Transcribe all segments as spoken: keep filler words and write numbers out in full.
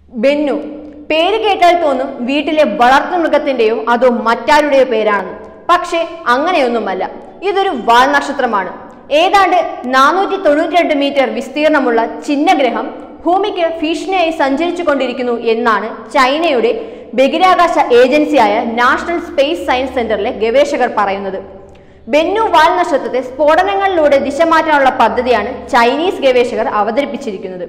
Bennu പേര് കേട്ടാൽ തോന്നും വീട്ടിലെ വളർത്തുമൃഗത്തിന്റെയോ അതോ മറ്റാരുടെയോ പേരാണെന്ന്. പക്ഷേ അങ്ങനെയൊന്നുമല്ല. ഇതൊരു വാൽനക്ഷത്രമാണ്. ഏതാണ്ട് നാനൂറ്റി തൊണ്ണൂറ്റി രണ്ട് മീറ്റർ വിസ്തീർണമുള്ള ചിഹ്നഗ്രഹം ഭൂമിക്ക് ഭീഷണിയായി സഞ്ചരിച്ചു കൊണ്ടിരിക്കുന്നു എന്നാണ് ചൈനയുടെ ബഹിരാകാശ ഏജൻസിയായ നാഷണൽ സ്പേസ് സയൻസ് സെന്ററിലെ ഗവേഷകർ പറയുന്നത്. ബെന്നു വാൽനക്ഷത്രത്തെ സ്ഫോടനങ്ങളിലൂടെ ദിശ മാറ്റാനുള്ള പദ്ധതിയാണ് ചൈനീസ് ഗവേഷകർ അവതരിപ്പിച്ചിരിക്കുന്നത്.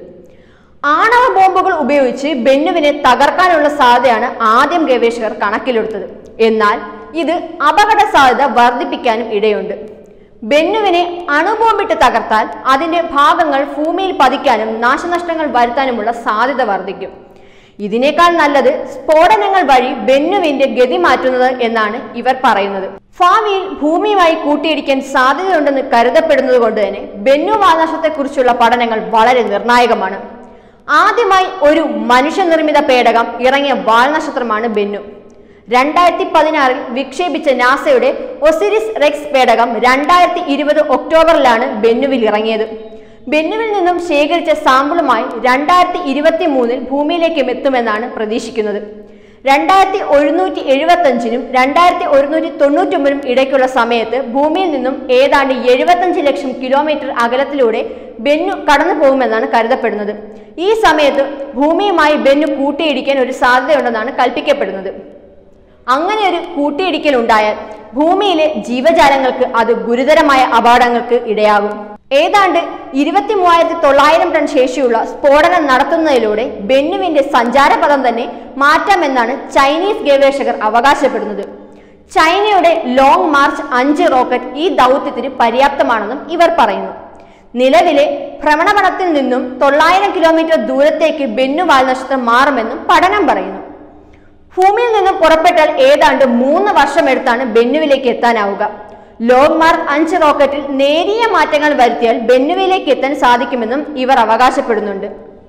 ആണവ ബോംബുകൾ ഉപയോഗിച്ച് ബെന്നുവിനെ തകർക്കാനുള്ള സാധ്യതയാണ് ആദ്യം ഗവേഷകർ കണക്കിലെടുത്തത്. എന്നാൽ ഇത് അപകട സാധ്യത വർദ്ധിപ്പിക്കാനും ഇടയുണ്ട്. ബെന്നുവിനെ അണുബോംബിട്ട് തകർത്താൽ അതിന്റെ ഭാഗങ്ങൾ ഭൂമിയിൽ പതിക്കാനും നാശനഷ്ടങ്ങൾ വരുത്താനുമുള്ള സാധ്യത വർദ്ധിക്കും. ഇതിനേക്കാൾ നല്ലത് സ്ഫോടനങ്ങൾ വഴി ബെന്നുവിന്റെ ഗതി മാറ്റുന്നത് എന്നാണ് ഇവർ പറയുന്നത്. ഭാവിയിൽ ഭൂമിയുമായി കൂട്ടിയിടിക്കാൻ സാധ്യതയുണ്ടെന്ന് കരുതപ്പെടുന്നത് കൊണ്ട് തന്നെ ബെന്നു വാൽനക്ഷത്രത്തെക്കുറിച്ചുള്ള പഠനങ്ങൾ വളരെ നിർണായകമാണ്. ആദ്യമായി ഒരു മനുഷ്യനിർമ്മിത പേടകം ഇറങ്ങിയ വാൽനക്ഷത്രമാണ് ബെന്നു. രണ്ടായിരത്തി പതിനാറിൽ വിക്ഷേപിച്ച നാസയുടെ ഒസിരിസ് റെക്സ് പേടകം രണ്ടായിരത്തി ഇരുപത് ഒക്ടോബറിലാണ് ബെന്നുവിൽ ഇറങ്ങിയത്. ബെന്നുവിൽ നിന്നും ശേഖരിച്ച സാമ്പിളുമായി രണ്ടായിരത്തി ഇരുപത്തി മൂന്നിൽ ഭൂമിയിലേക്ക് എത്തുമെന്നാണ് പ്രതീക്ഷിക്കുന്നത്. രണ്ടായിരത്തി ഒരുന്നൂറ്റി എഴുപത്തി അഞ്ചിനും രണ്ടായിരത്തി ഒരുന്നൂറ്റി തൊണ്ണൂറ്റി ഒമ്പതിനും ഇടയ്ക്കുള്ള സമയത്ത് ഭൂമിയിൽ നിന്നും ഏതാണ്ട് എഴുപത്തഞ്ച് ലക്ഷം കിലോമീറ്റർ അകലത്തിലൂടെ ബെന്നു കടന്നു പോകുമെന്നാണ് കരുതപ്പെടുന്നത്. ഈ സമയത്ത് ഭൂമിയുമായി ബെന്നു കൂട്ടിയിടിക്കാൻ ഒരു സാധ്യതയുണ്ടെന്നാണ് കൽപ്പിക്കപ്പെടുന്നത്. അങ്ങനെ ഒരു കൂട്ടിയിടിക്കൽ ഉണ്ടായാൽ ഭൂമിയിലെ ജീവജാലങ്ങൾക്ക് അത് ഗുരുതരമായ അപകടങ്ങൾക്ക് ഇടയാകും. ഏതാണ്ട് ഇരുപത്തി മൂവായിരത്തി തൊള്ളായിരം ടൺ ശേഷിയുള്ള സ്ഫോടനം നടത്തുന്നതിലൂടെ ബെന്നുവിന്റെ സഞ്ചാരപഥം തന്നെ മാറ്റാമെന്നാണ് ചൈനീസ് ഗവേഷകർ അവകാശപ്പെടുന്നത്. ചൈനയുടെ ലോങ് മാർച്ച് അഞ്ച് റോക്കറ്റ് ഈ ദൗത്യത്തിന് പര്യാപ്തമാണെന്നും ഇവർ പറയുന്നു. നിലവിലെ ഭ്രമണപഥത്തിൽ നിന്നും തൊള്ളായിരം കിലോമീറ്റർ ദൂരത്തേക്ക് ബെന്നു വാൽനക്ഷത്രം മാറുമെന്നും പഠനം പറയുന്നു. ഭൂമിയിൽ നിന്നും പുറപ്പെട്ടാൽ ഏതാണ്ട് മൂന്ന് വർഷം എടുത്താണ് ബെന്നുവിലേക്ക് എത്താനാവുക. ലോങ് മാർക്ക് അഞ്ച് റോക്കറ്റിൽ നേരിയ മാറ്റങ്ങൾ വരുത്തിയാൽ ബെന്നുവിലേക്ക് എത്താൻ സാധിക്കുമെന്നും ഇവർ അവകാശപ്പെടുന്നുണ്ട്.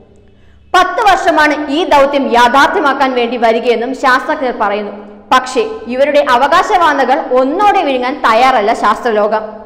പത്ത് വർഷമാണ് ഈ ദൗത്യം യാഥാർത്ഥ്യമാക്കാൻ വേണ്ടി വരികയെന്നും ശാസ്ത്രജ്ഞർ പറയുന്നു. പക്ഷേ ഇവരുടെ അവകാശവാദങ്ങൾ ഒന്നോടെ വിഴുങ്ങാൻ തയ്യാറല്ല ശാസ്ത്രലോകം.